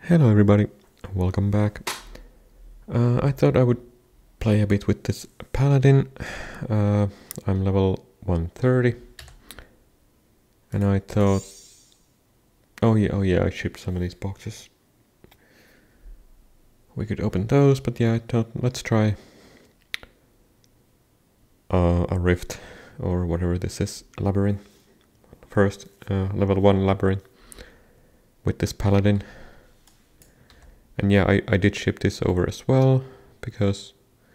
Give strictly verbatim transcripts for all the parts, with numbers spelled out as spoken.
Hello everybody, welcome back. Uh, I thought I would play a bit with this paladin. Uh, I'm level one thirty. And I thought... Oh yeah, oh yeah, I shipped some of these boxes. We could open those, but yeah, I thought let's try uh, a rift or whatever this is, labyrinth. First, uh, level one labyrinth with this paladin. And yeah, I, I did ship this over as well, because,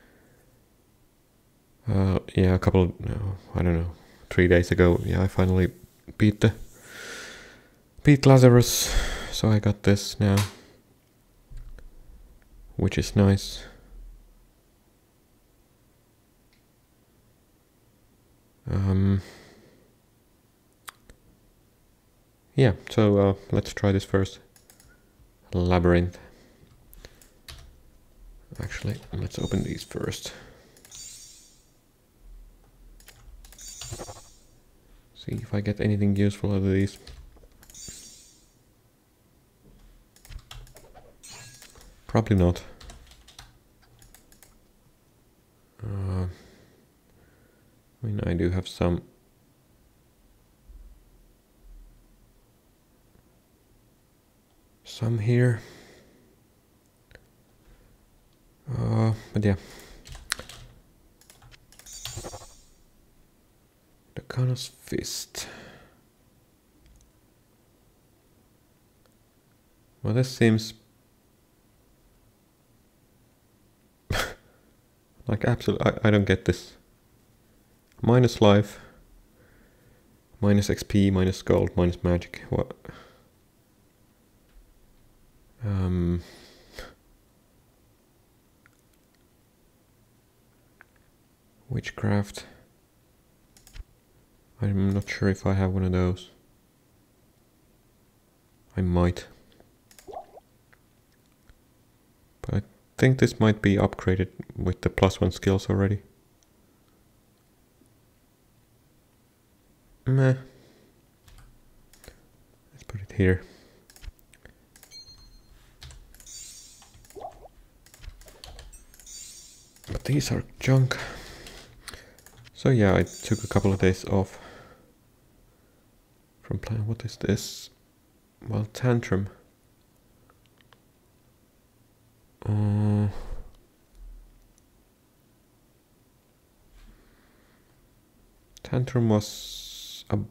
uh, yeah, a couple, no, I don't know, three days ago, yeah, I finally beat the, beat Lazarus, so I got this now, which is nice. Um, yeah, so uh, let's try this first. Labyrinth. Actually, let's open these first. See if I get anything useful out of these. Probably not. Uh, I mean, I do have some. Some here. Uh, but yeah. The Kana's Fist. Well, this seems like absolute. I, I don't get this. Minus life, minus X P, minus gold, minus magic. What? Um. Witchcraft. I'm not sure if I have one of those. I might. But I think this might be upgraded with the plus one skills already. Meh. Let's put it here. But these are junk. So yeah, I took a couple of days off from playing. What is this? Well, Tantrum. Uh, Tantrum was a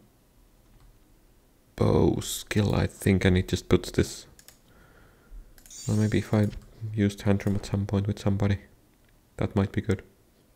bow skill, I think, and it just puts this. Well, maybe if I use Tantrum at some point with somebody, that might be good.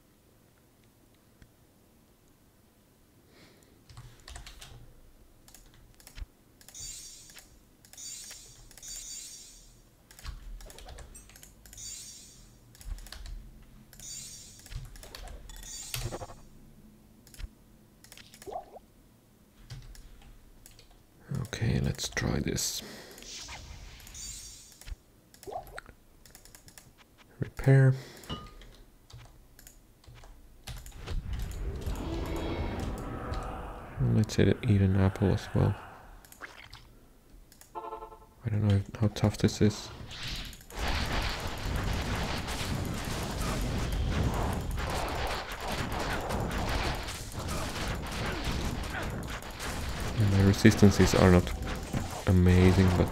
Okay, let's try this. Repair. Let's eat an apple as well. I don't know how tough this is. And my resistances are not amazing, but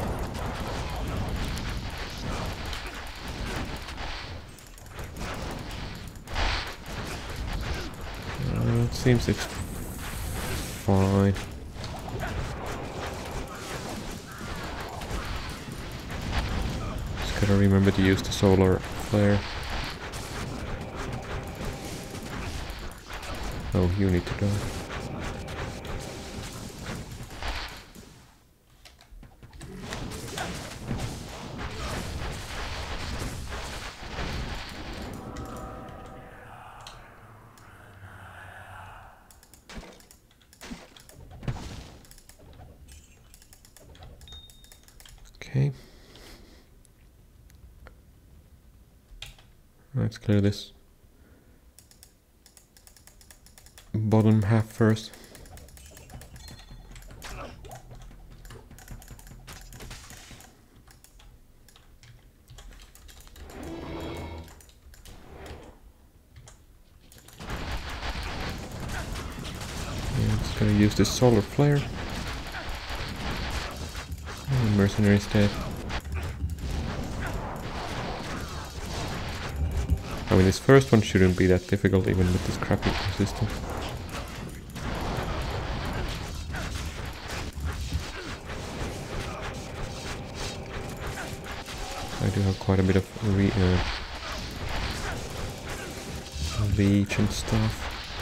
uh, it seems it's fine. Just gotta remember to use the solar flare. Oh, you need to die. Okay. Let's clear this bottom half first. Gonna use this solar flare. And mercenary's dead. I mean, this first one shouldn't be that difficult even with this crappy resistance. I do have quite a bit of re uh, reach and stuff.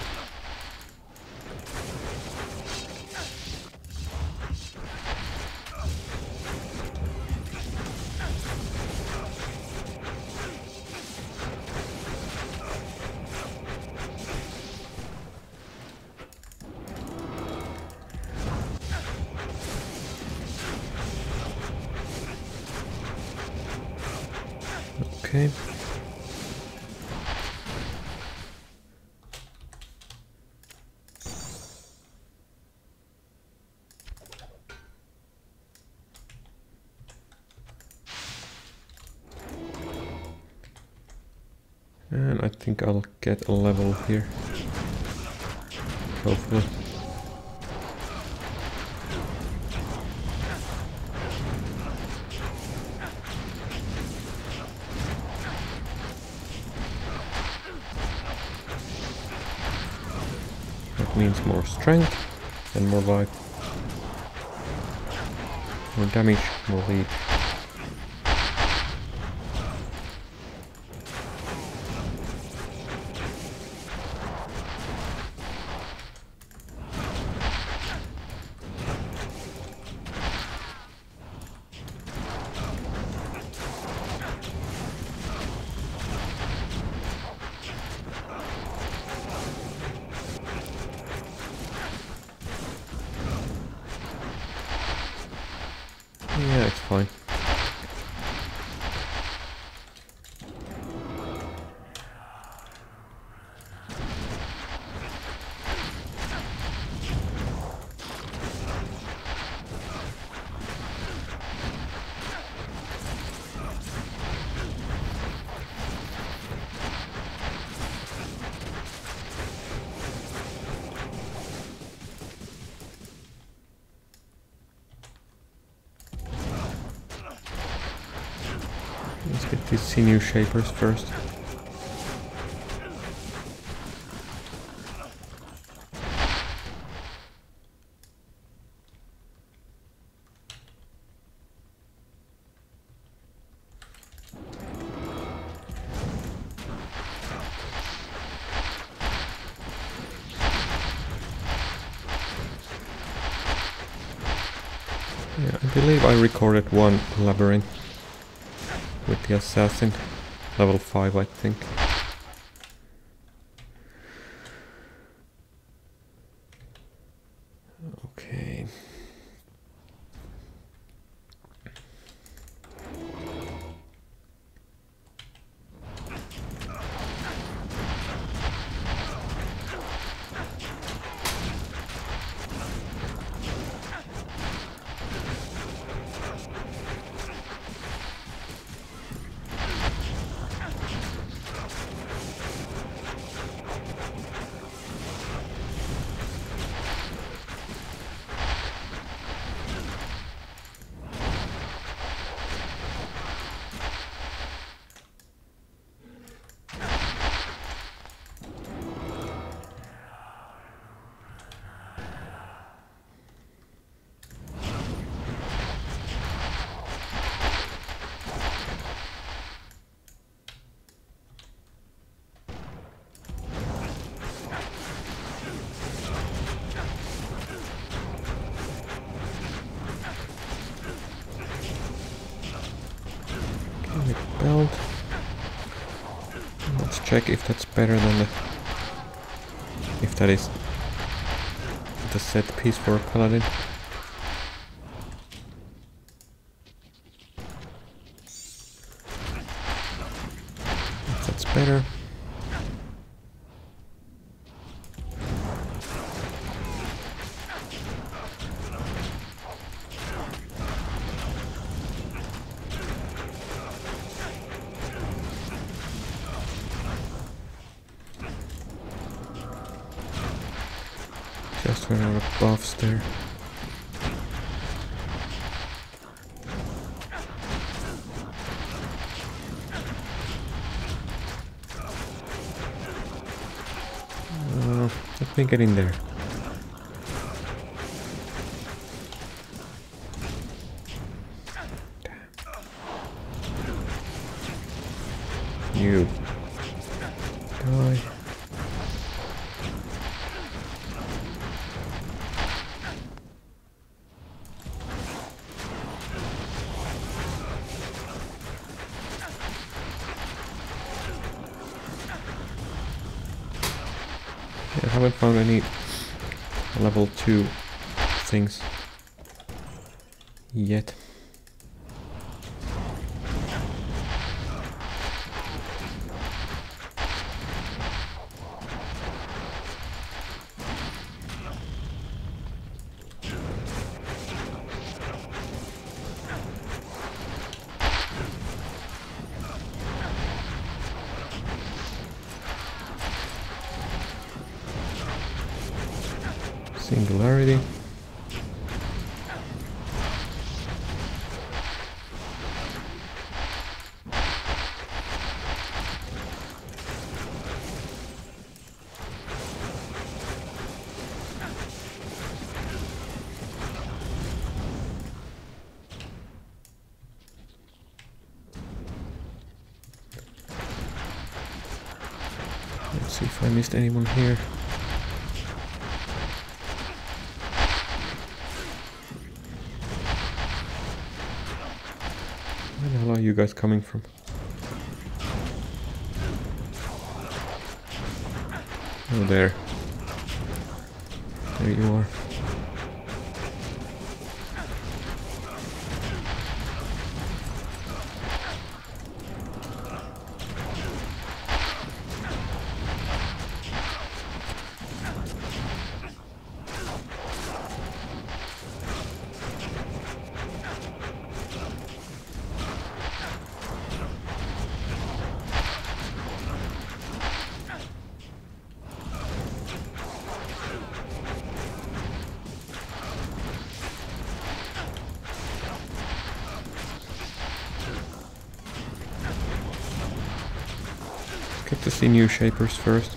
Okay. And I think I'll get a level here. Hopefully. That means more strength and more life. More damage, more lead. Yeah, it's fine. Let's get these sinew shapers first. Yeah, I believe I recorded one labyrinth with the assassin, level five I think. Okay. Belt. Let's check if that's better than the... if that is the set piece for a paladin. If that's better. Just ran out of buffs there. Uh, let me get in there. You die. I haven't found any level two things yet. Singularity. Let's see if I missed anyone here. Where the hell are you guys coming from? Oh, there. There you are. Get to see new shapers first.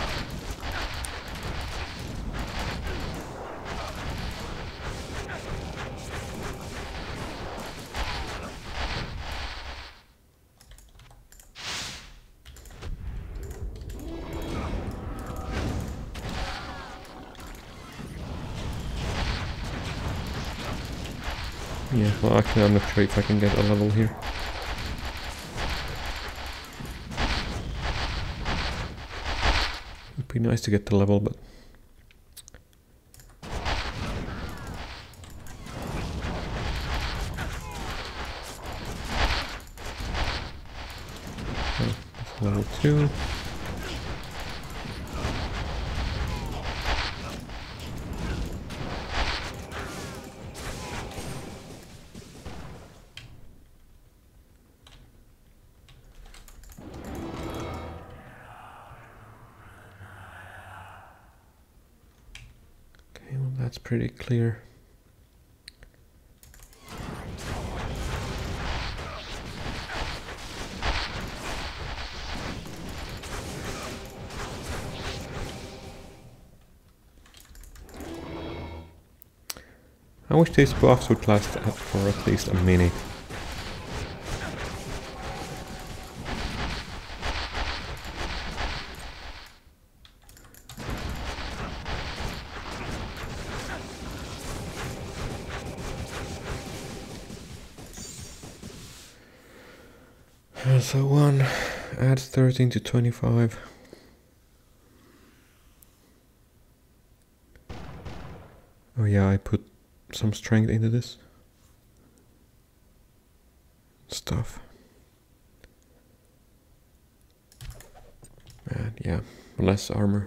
Yeah, well actually I'm not sure if I can get a level here. It'd be nice to get the level, but oh, that's level two. That's pretty clear. I wish these buffs would last for at least a minute. So one adds thirteen to twenty-five. Oh yeah, I put some strength into this stuff. And yeah, less armor.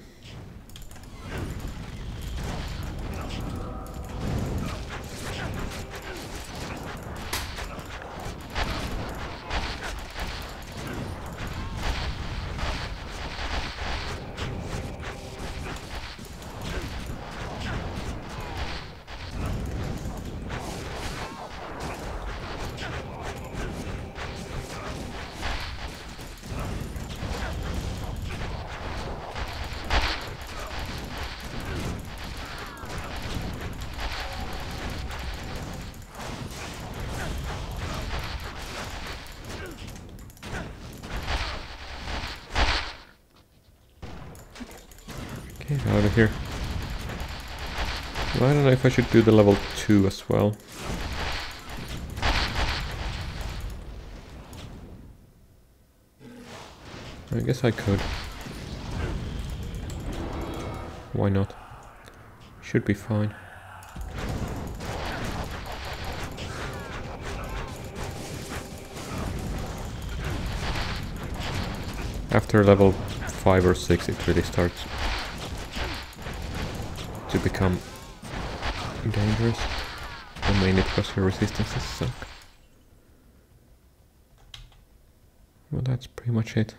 Get out of here. Well, I don't know if I should do the level two as well. I guess I could. Why not? Should be fine. After level five or six it really starts to become dangerous. And mainly because your resistances suck. Well, that's pretty much it.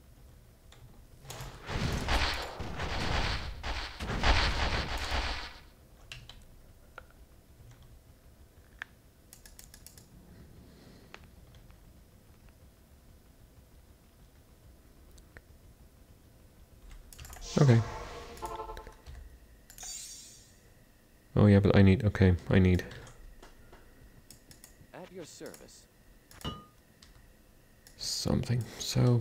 Okay. Oh yeah, but I need, okay, I need. At your service. Something, so...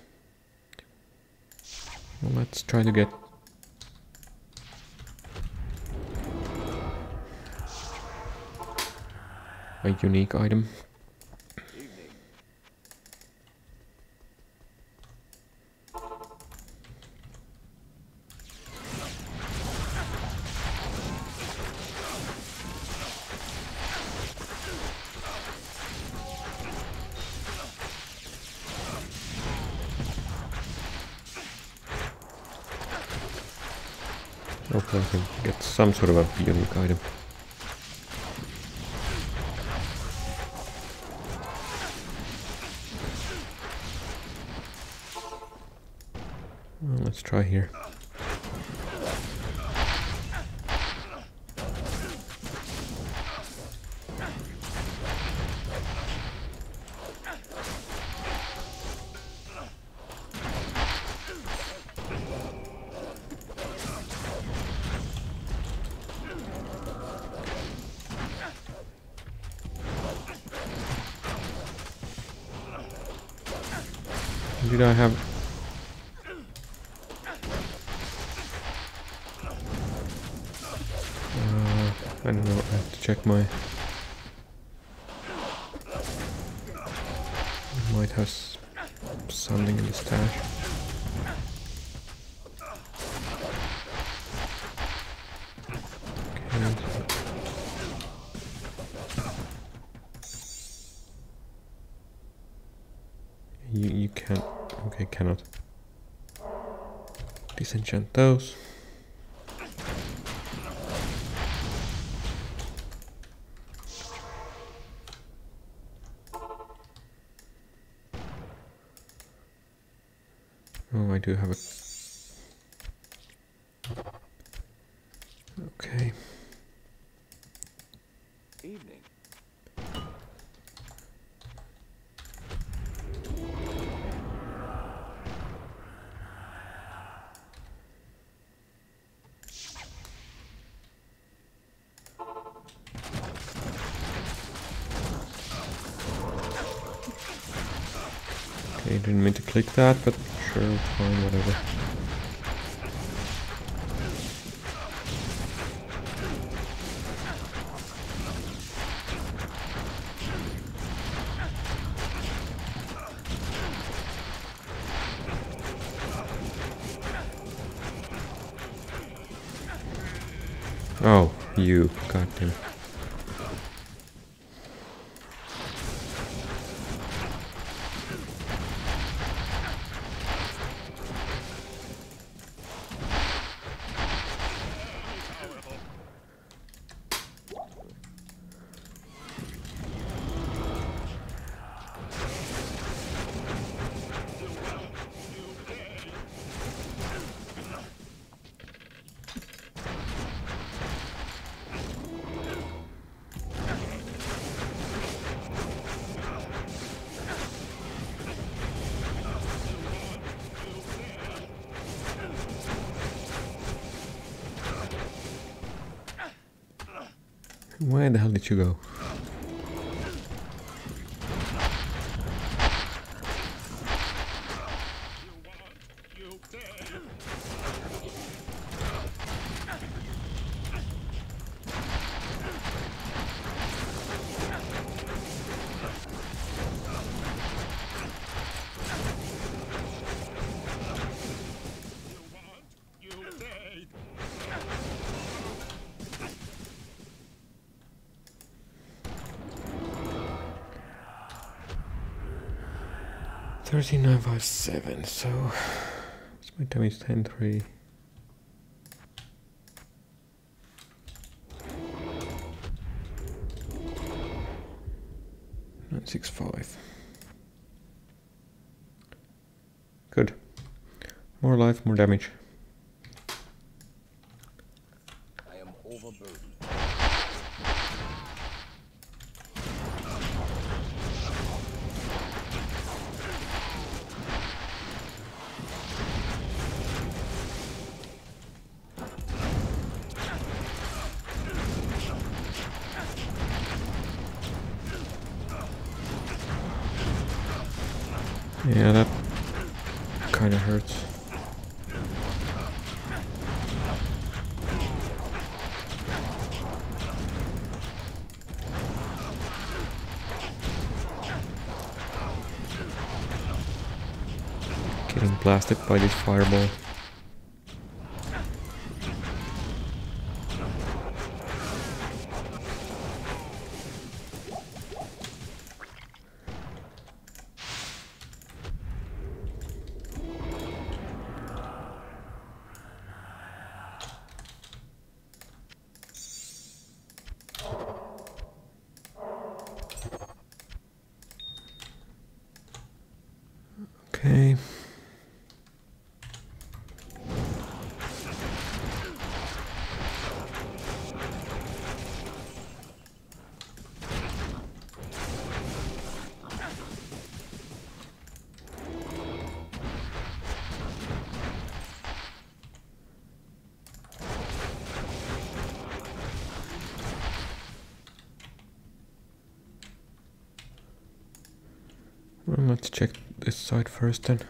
Well, let's try to get... a unique item. Hopefully I can get some sort of a unique item. Well, let's try here. Did I have... Uh, I don't know, I have to check my... Might have s something in the stash. Okay. You, you can't... Okay, cannot. Disenchant those. Oh, I do have a... Okay. Evening. Okay, didn't mean to click that, but sure, fine, whatever. Oh, you, goddamn. Where the hell did you go? thirteen nine five seven, so what's my damage? ten three. nine six five. Good. More life, more damage. I am overburdened. Yeah, that kind of hurts. Getting blasted by this fireball. Okay. Well, let's check this side first then.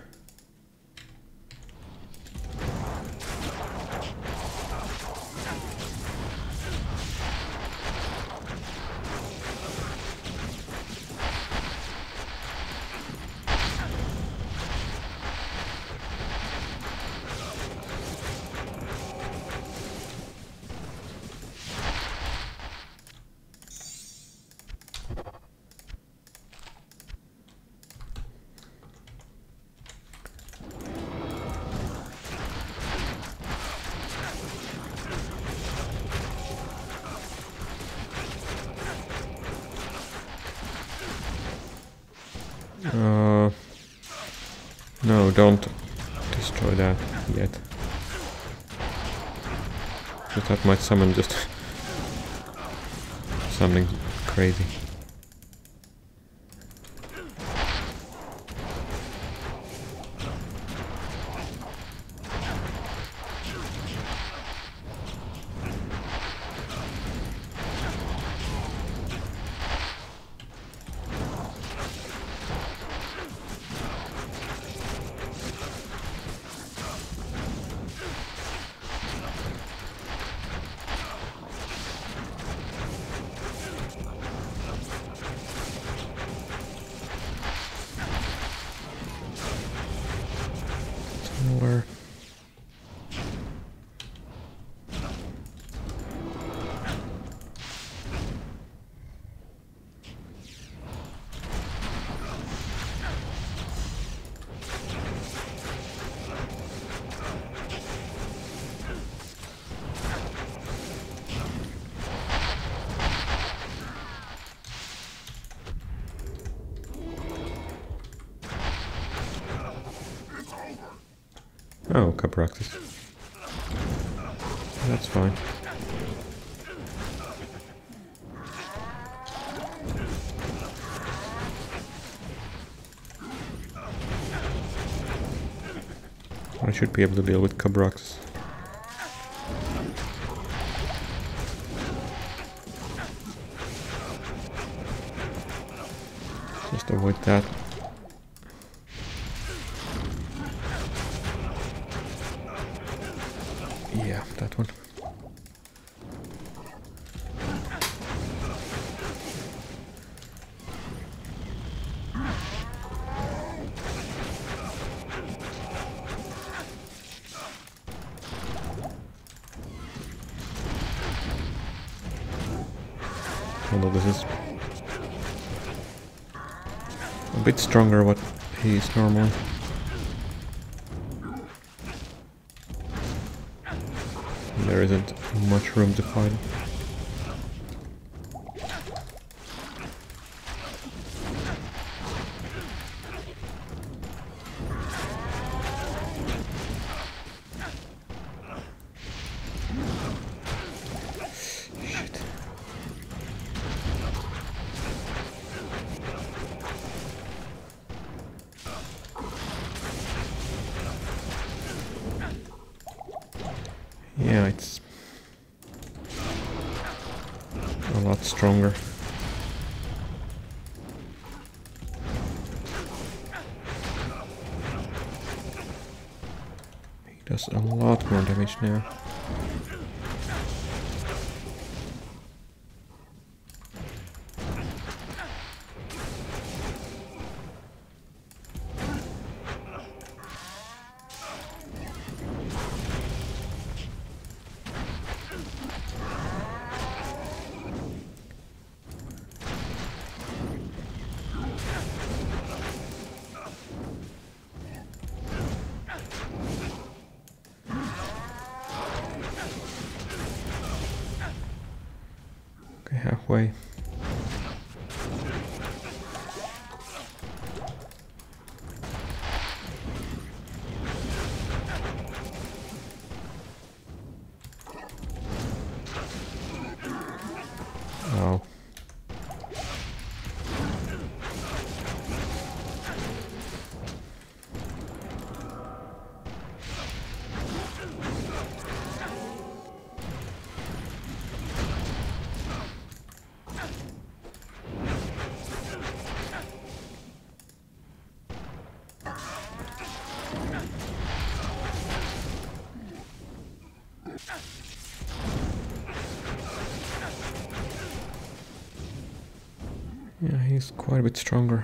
Uh, no, don't destroy that yet. Because that might summon just something crazy. Where? Oh, Cabraxis. That's fine. I should be able to deal with Cabraxis. Just avoid that. Yeah, that one. Although this is a bit stronger what he is normally. There isn't much room to fight. Shit. Yeah, it's a lot stronger. He does a lot more damage now. Okay, halfway. Oh. Yeah, he's quite a bit stronger.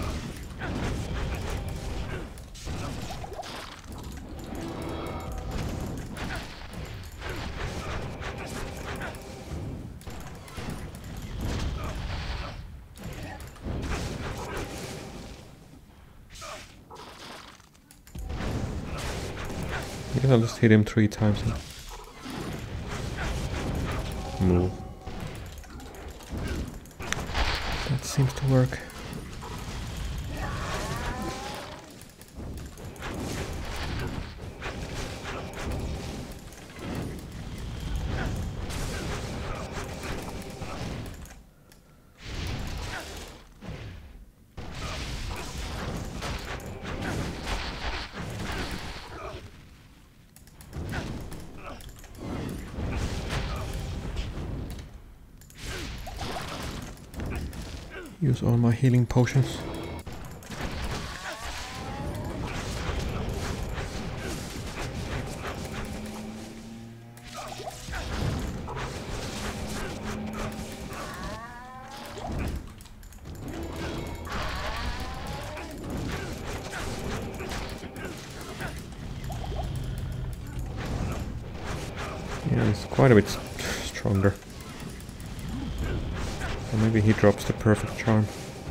Yeah, I'll just hit him three times and move. That seems to work. Use all my healing potions. Yeah, he's quite a bit stronger. Or maybe he drops the perfect charm.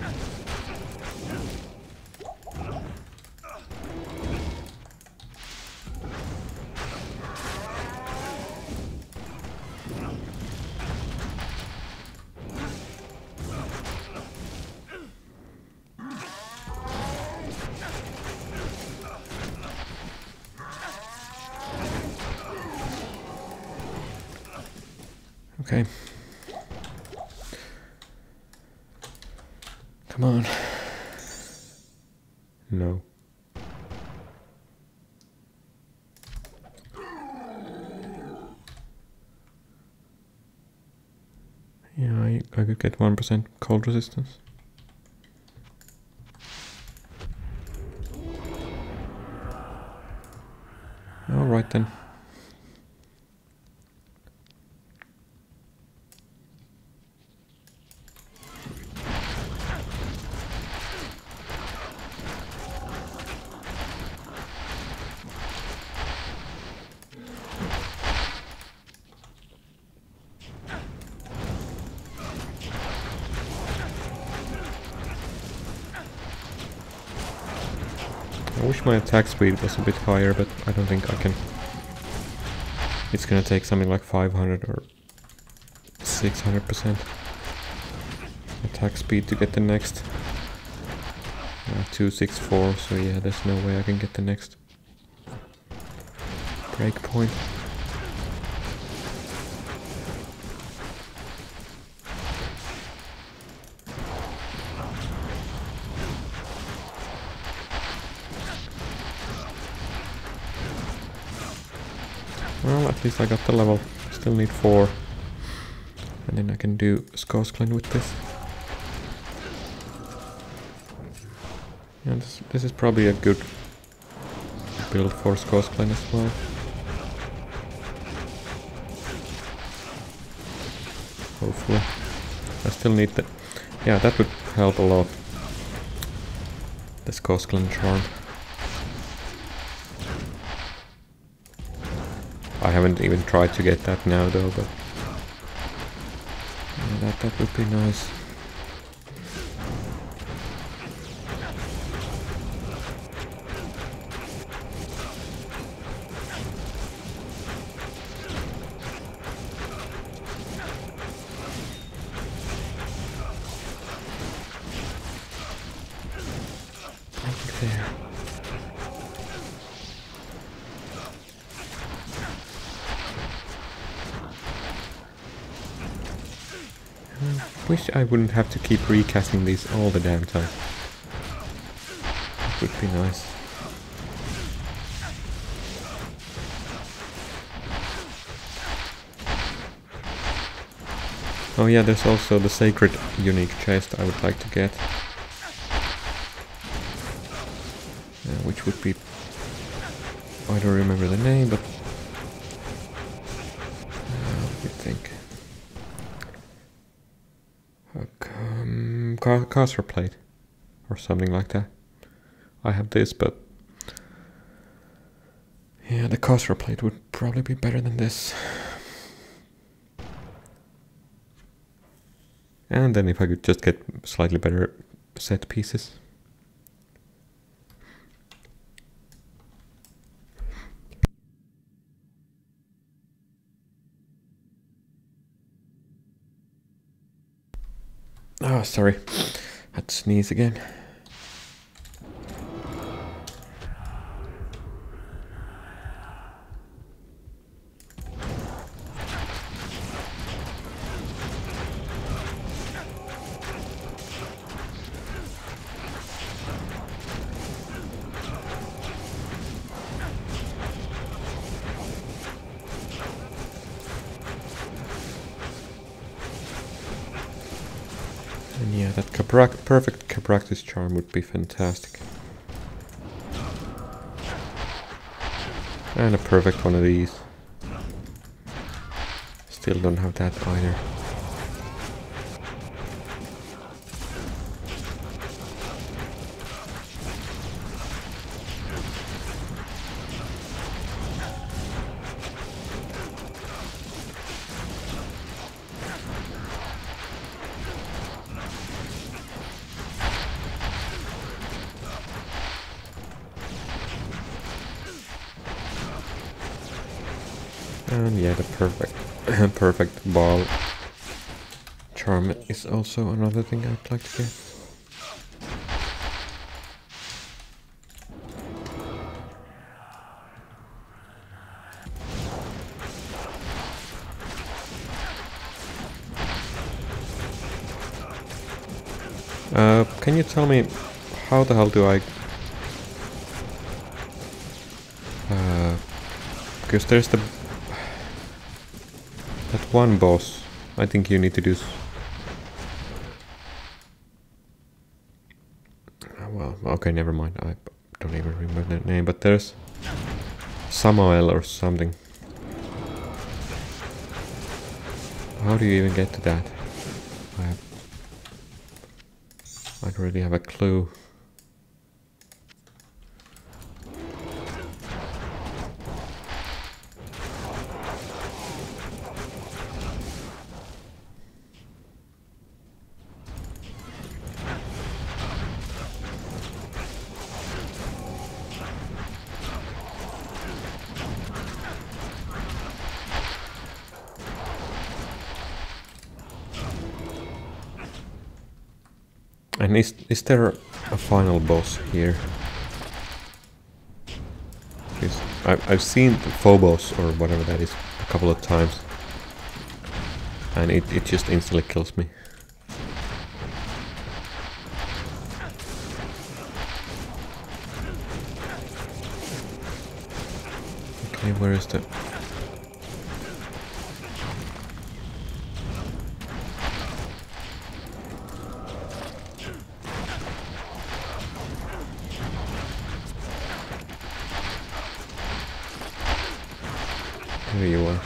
Okay. Come on. No. Yeah, I, I could get one percent cold resistance. Alright then. I wish my attack speed was a bit higher, but I don't think I can. It's gonna take something like five hundred or six hundred percent attack speed to get the next. Uh, two sixty-four, so yeah, there's no way I can get the next breakpoint. Well, at least I got the level. Still need four. And then I can do Skosklen with this. And this, this is probably a good build for Skosklen as well. Hopefully. I still need the... Yeah, that would help a lot. The Skosklen charm. I haven't even tried to get that now though, but yeah, that, that would be nice. Right there. I wish I wouldn't have to keep recasting these all the damn time. That would be nice. Oh yeah, there's also the sacred unique chest I would like to get. Uh, which would be... I don't remember the name, but... Uh, let me think. Um, ca caster plate or something like that. I have this, but yeah, the caster plate would probably be better than this. And then if I could just get slightly better set pieces. Oh, sorry. Had to sneeze again. And yeah, that Cabra- perfect Cabractus charm would be fantastic. And a perfect one of these. Still don't have that either. And yeah, the perfect perfect ball charm is also another thing I'd like to get. Uh, can you tell me how the hell do I... Uh, because there's the... That one boss, I think you need to do... S well, okay, never mind, I don't even remember the name, but there's... Samael or something. How do you even get to that? I have... I don't really have a clue. And is, is there a final boss here? Because I've, I've seen Phobos or whatever that is a couple of times. And it, it just instantly kills me. Okay, where is the... Here you are.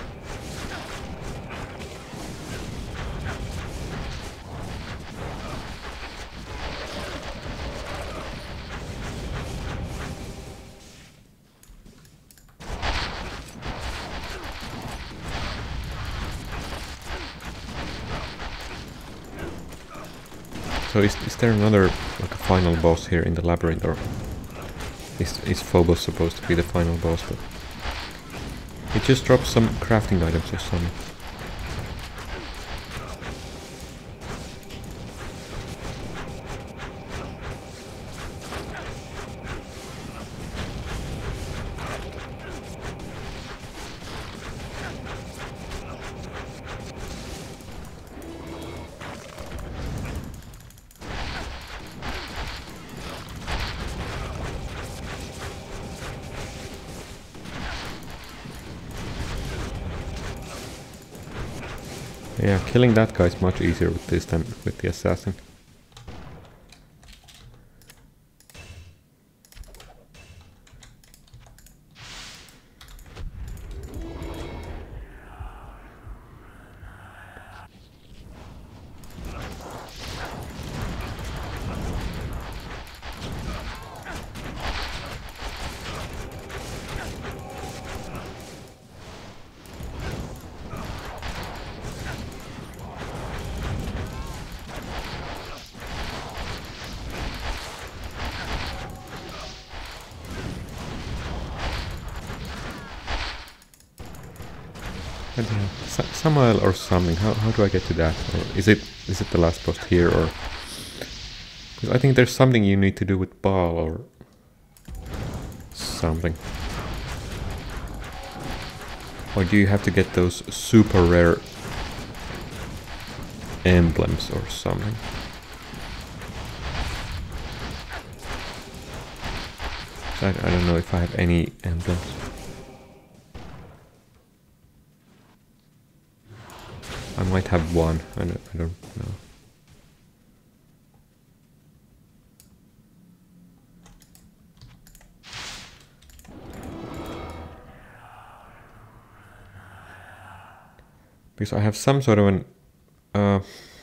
So is, is there another, like a final boss here in the labyrinth, or is, is Phobos supposed to be the final boss? But it just drops some crafting items or something. Yeah, killing that guy is much easier with this than with the assassin. I don't know. Sa Samael or something. How how do I get to that? Or is it is it the last post here, or? Because I think there's something you need to do with Baal or something. Or do you have to get those super rare emblems or something? I, I don't know if I have any emblems. I might have one, I don't, I don't know. Because I have some sort of an... Uh,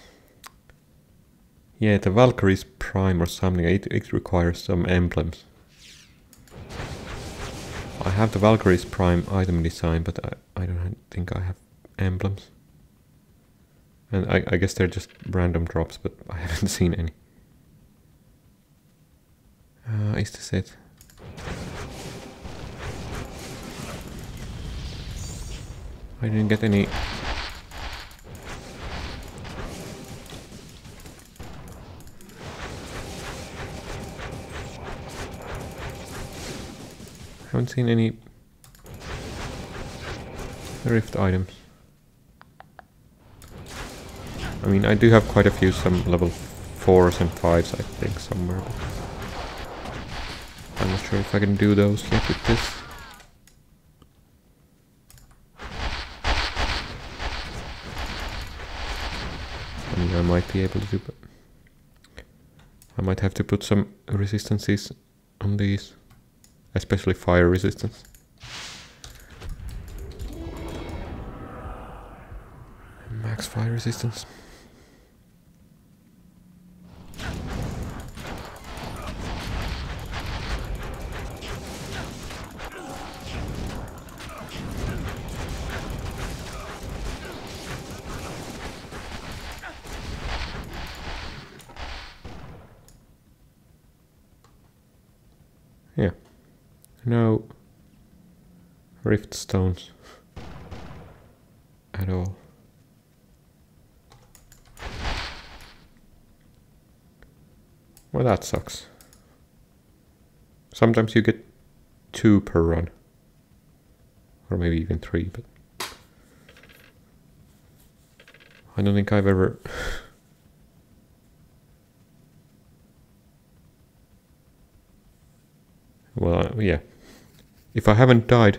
yeah, the Valkyrie's Prime or something, it, it requires some emblems. I have the Valkyrie's Prime item design, but I, I don't think I have emblems. And I, I guess they're just random drops, but I haven't seen any. Uh, is this it? I didn't get any... haven't seen any rift items. I mean, I do have quite a few, some level fours and fives, I think, somewhere. I'm not sure if I can do those yet with this. I mean, I might be able to do, but I might have to put some resistances on these, especially fire resistance. Max fire resistance. Yeah, no rift stones at all. Well, that sucks. Sometimes you get two per run. Or maybe even three, but I don't think I've ever... well, uh, yeah. If I haven't died,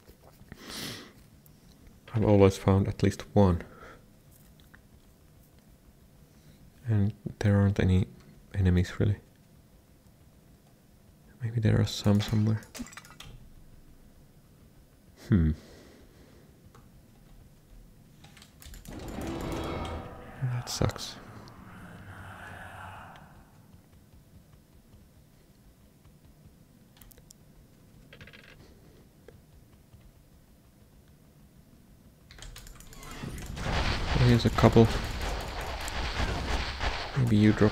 I've always found at least one. And there aren't any enemies really. Maybe there are some somewhere. Hmm. That sucks. Here's a couple. Maybe you drop.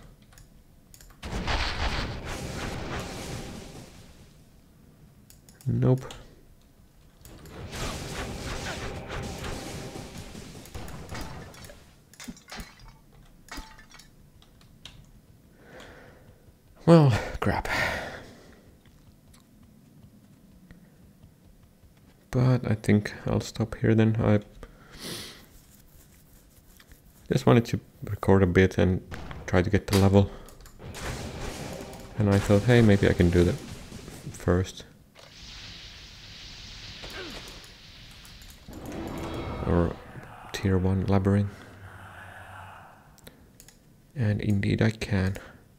Nope. Well, crap. But I think I'll stop here then. I just wanted to record a bit and try to get the level. And I thought, hey, maybe I can do that first. Or tier one labyrinth. And indeed I can.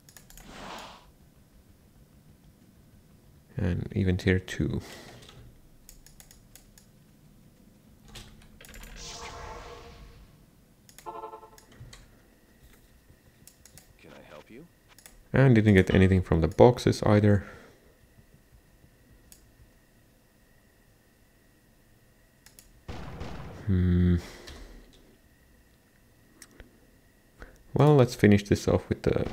And even tier two. Can I help you? And didn't get anything from the boxes either. Hmm. Well, let's finish this off with the...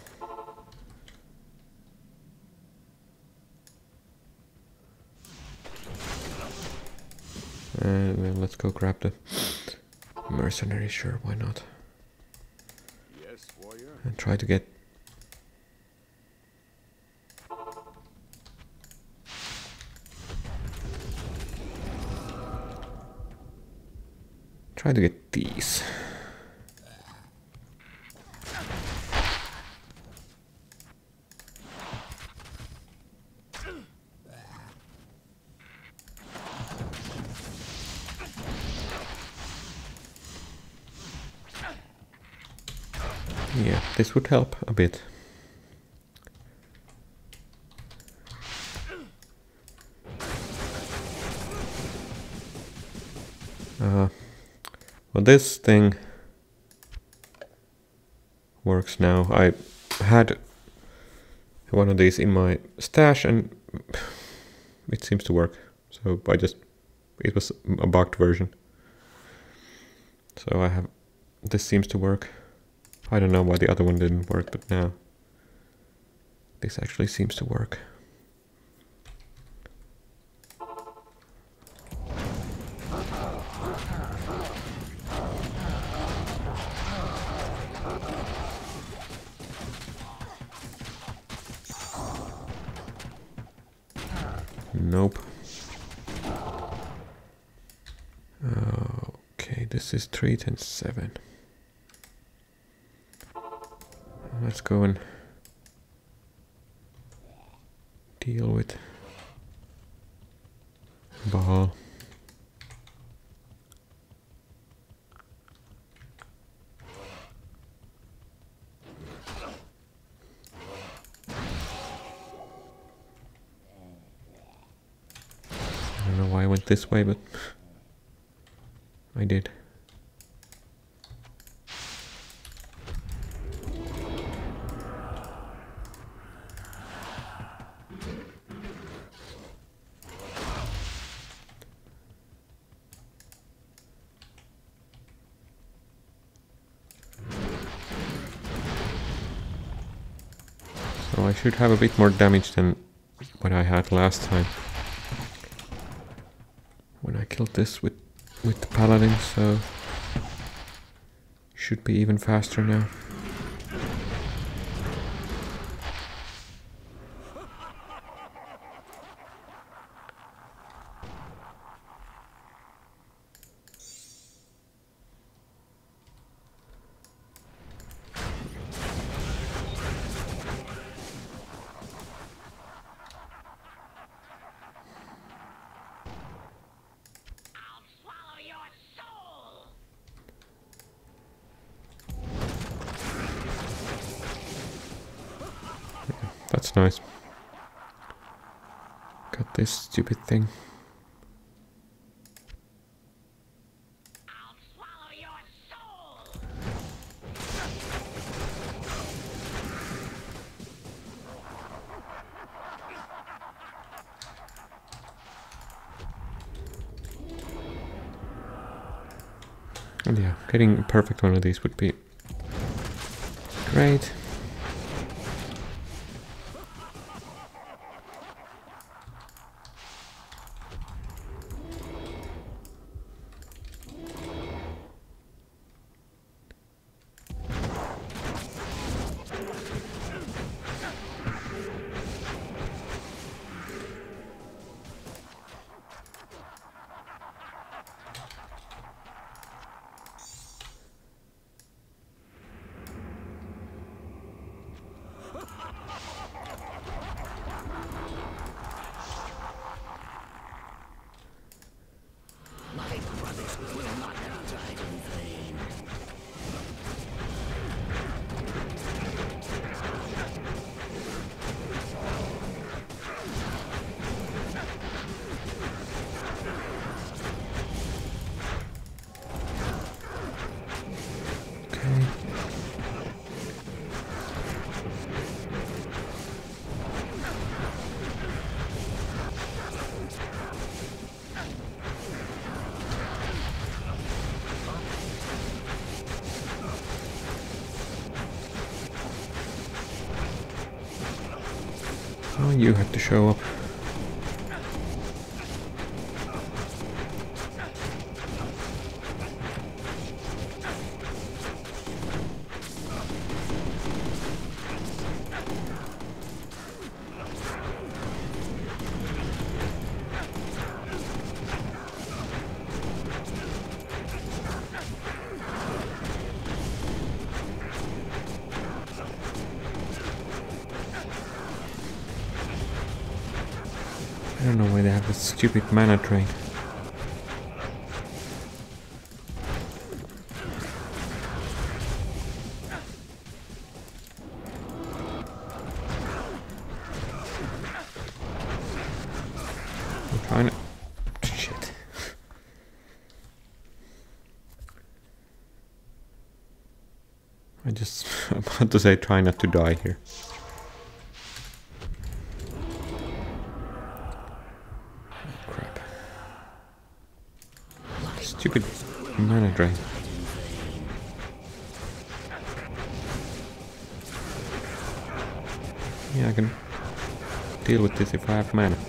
And then let's go grab the mercenary, sure, why not? Yes, warrior. And try to get... Try to get these. Yeah, this would help a bit. Uh, well, this thing works now. I had one of these in my stash and it seems to work. So I just, it was a bugged version. So I have, this seems to work. I don't know why the other one didn't work, but now this actually seems to work. Nope. Okay, this is three ten seven. Let's go and deal with Baal. I don't know why I went this way, but I did. So I should have a bit more damage than what I had last time when I killed this with with the paladin, so should be even faster now. That's nice. Got this stupid thing. I'll swallow your soul. And yeah, getting a perfect one of these would be great. My brothers will not have died in vain. Okay. Oh, you had to show up. I don't know why they have this stupid mana drain. I'm trying to... Shit. I just... I'm about to say try not to die here. Crap. Stupid mana drain. Yeah, I can deal with this if I have mana.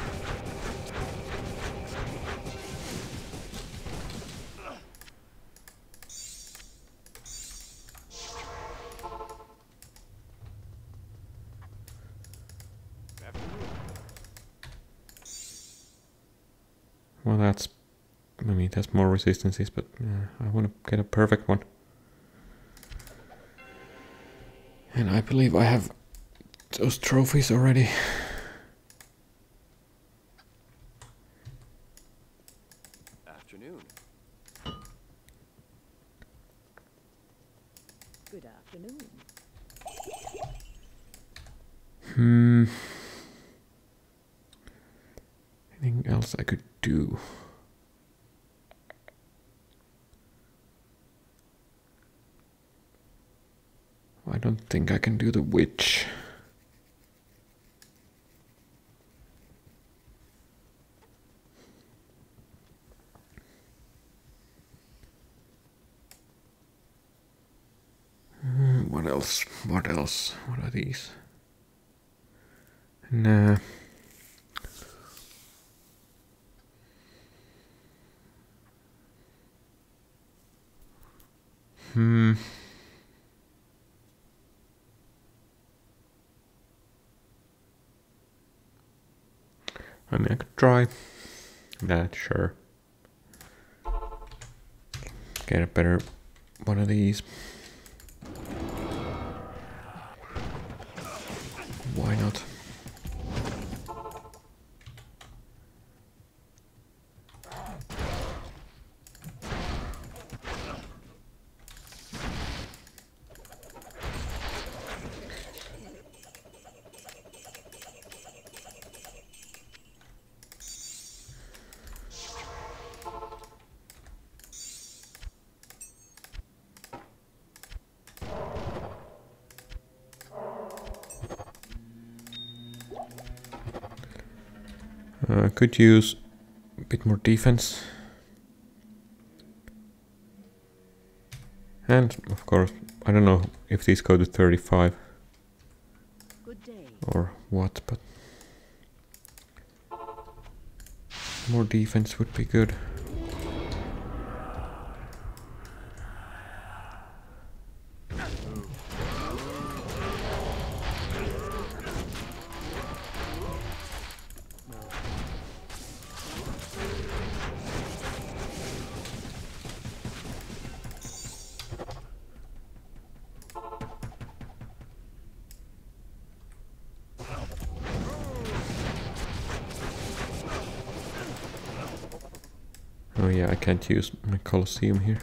Well, that's... I mean, it has more resistances, but uh, I want to get a perfect one. And I believe I have those trophies already. Afternoon. Good afternoon. Hmm. Anything else I could do? I don't think I can do the witch. Hmm, what else? What else? What are these? Nah. Hmm. I mean, I could try that, sure. Get a better one of these. Why not? Uh, could use a bit more defense. And of course, I don't know if these go to thirty-five Good day. or what, but more defense would be good. Oh yeah, I can't use my Colosseum here.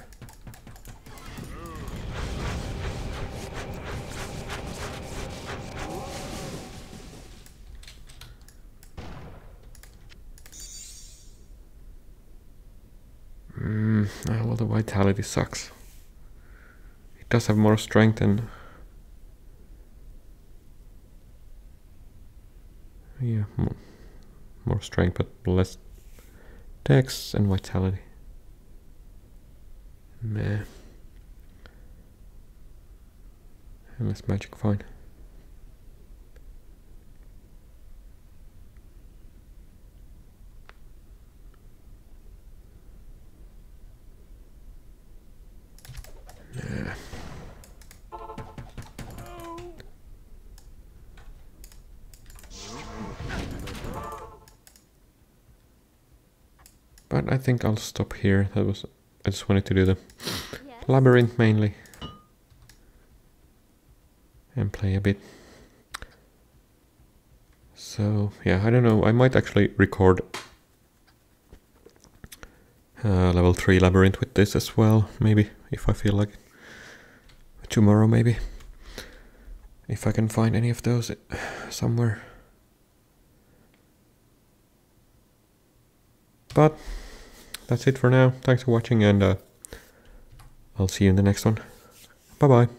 Mm, ah, well, the vitality sucks. It does have more strength and... Yeah, more, more strength but less dex and vitality. Meh. And less magic, fine. Yeah. But I think I'll stop here. That was, I just wanted to do the Yes. labyrinth mainly and play a bit. So yeah, I don't know, I might actually record uh, level three labyrinth with this as well, maybe, if I feel like it. Tomorrow maybe, if I can find any of those somewhere. But that's it for now. Thanks for watching, and uh, I'll see you in the next one. Bye bye.